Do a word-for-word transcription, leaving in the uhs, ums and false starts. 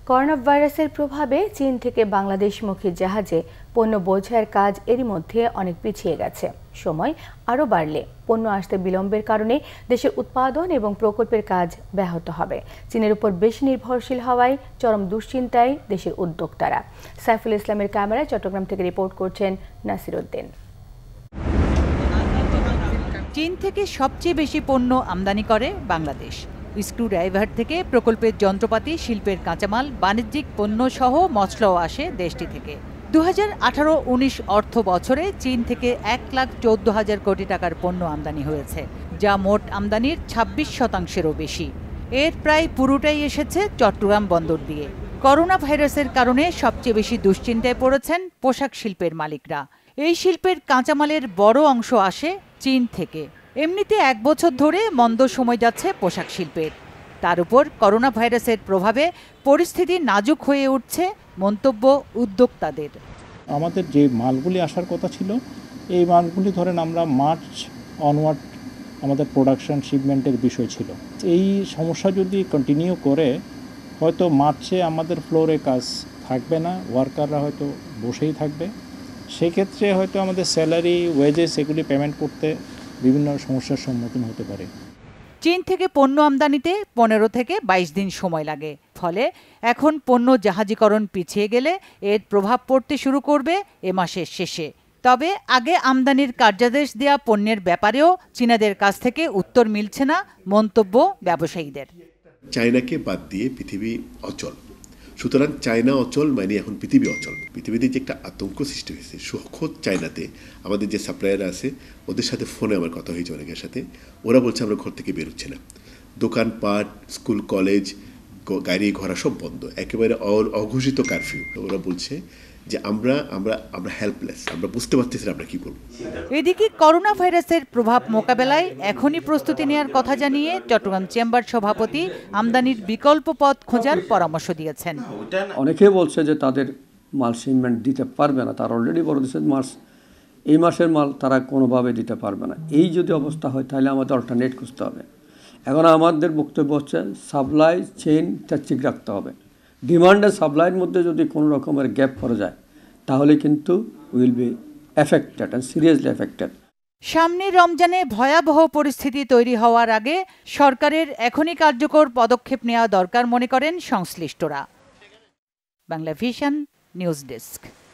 Corona ভাইরাসের প্রভাবে চীন থেকে বাংলাদেশমুখী জাহাজে পণ্য বোঝাইয়ের কাজ এরই মধ্যে অনেক পিছিয়ে গেছে। সময় আরও বাড়লে পণ্য আসতে বিলম্বের কারণে দেশের উৎপাদন এবং প্রকল্পের কাজ ব্যাহত হবে। চীনের উপর বেশি নির্ভরশীল হওয়ায় চরম দুশ্চিন্তায় দেশের উদ্যোক্তারা। সাইফুল ইসলামের ক্যামেরায় চট্টগ্রাম থেকে রিপোর্ট করছেন নাসির উদ্দিন। চীন থেকে সবচেয়ে বেশি পণ্য আমদানি করে বাংলাদেশ। স্ক্রুড্রাইভার থেকে প্রকল্পের যন্ত্রপাতি, শিল্পের কাঁচামাল, বাণিজ্যিক পণ্য সহ মশলাও আসে দেশটি থেকে। দু হাজার আঠারো উনিশ অর্থ বছরে চীন থেকে এক লাখ চোদ্দ হাজার কোটি টাকার পণ্য আমদানি হয়েছে, যা মোট আমদানির ছাব্বিশ শতাংশেরও বেশি। এর প্রায় পুরোটাই এসেছে চট্টগ্রাম বন্দর দিয়ে। করোনা ভাইরাসের কারণে সবচেয়ে বেশি দুশ্চিন্তায় পড়েছেন পোশাক শিল্পের মালিকরা। এই শিল্পের কাঁচামালের বড় অংশ আসে চীন থেকে। এমনিতে এক বছর ধরে মন্দ সময় যাচ্ছে পোশাক শিল্পের। তার উপর করোনা ভাইরাসের প্রভাবে পরিস্থিতি নাজুক হয়ে উঠছে মন্তব্য উদ্যোক্তাদের। আমাদের যে মালগুলি আসার কথা ছিল, এই মালগুলি ধরেন আমরা মার্চ অনওয়ার্ড আমাদের প্রোডাকশন শিপমেন্টের বিষয় ছিল। এই সমস্যা যদি কন্টিনিউ করে হয়তো মার্চে আমাদের ফ্লোরে কাজ থাকবে না, ওয়ার্কাররা হয়তো বসেই থাকবে। সেক্ষেত্রে হয়তো আমাদের স্যালারি, ওয়েজেস এগুলি পেমেন্ট করতে বিভিন্ন সমস্যার সম্মুখীন হতে পারে। চীন থেকে পণ্য আমদানিতে পনেরো থেকে বাইশ দিন সময় লাগে। ফলে এখন পণ্য জাহাজীকরণ পিছিয়ে গেলে এর প্রভাব পড়তে শুরু করবে এ মাসের শেষে। তবে আগে আমদানির কার্যাদেশ দেওয়া পণ্যের ব্যাপারেও চীনাদের কাছ থেকে উত্তর মিলছে না মন্তব্য ব্যবসায়ীদের। চায়নাকে বাদ দিয়ে পৃথিবী অচল, সুতরাং চায়না অচল মানে এখন পৃথিবী অচল। পৃথিবীতে যে একটা আতঙ্ক সৃষ্টি হয়েছে, খোদ চায়নাতে আমাদের যে সাপ্লায়ার আছে ওদের সাথে ফোনে আমার কথা হয়েছে অনেকের সাথে, ওরা বলছে আমরা ঘর থেকে বেরোচ্ছি না, দোকানপাট, স্কুল, কলেজ, গাড়ি ঘোড়া সব বন্ধ, একেবারে অঘোষিত কারফিউ। ওরা বলছে যে আমরা আমরা আমরা হেল্পলেস, আমরা বুঝতে পারতেছি না আমরা কি করব। এদিকে করোনা ভাইরাসের প্রভাব মোকাবেলায় এখনই প্রস্তুতি নেওয়ার কথা জানিয়ে চট্টগ্রাম চেম্বার সভাপতি আমদানির বিকল্প পথ খোঁজার পরামর্শ দিয়েছেন। অনেকেই বলছে যে তাদের মাল শিপমেন্ট দিতে পারবে না, তারা অলরেডি বড় দেশের মাস এই মাসের মাল তারা কোনোভাবে দিতে পারবে না। এই যদি অবস্থা হয় তাহলে আমাদের অল্টারনেট খুঁজতে হবে। এখন আমাদের বক্তব্য হচ্ছে সাপ্লাই চেইনটা ঠিক রাখতে হবে। ডিমান্ড আর সাপ্লাইয়ের মধ্যে যদি কোনো রকমের গ্যাপ পড়ে যায় তাহলে কিন্তু will be affected and seriously affected. সামনে রমজানে ভয়াবহ পরিস্থিতি তৈরি হওয়ার আগে সরকারের এখনই কার্যকর পদক্ষেপ নেওয়া দরকার মনে করেন সংশ্লিষ্টরা। Bangla vision news desk.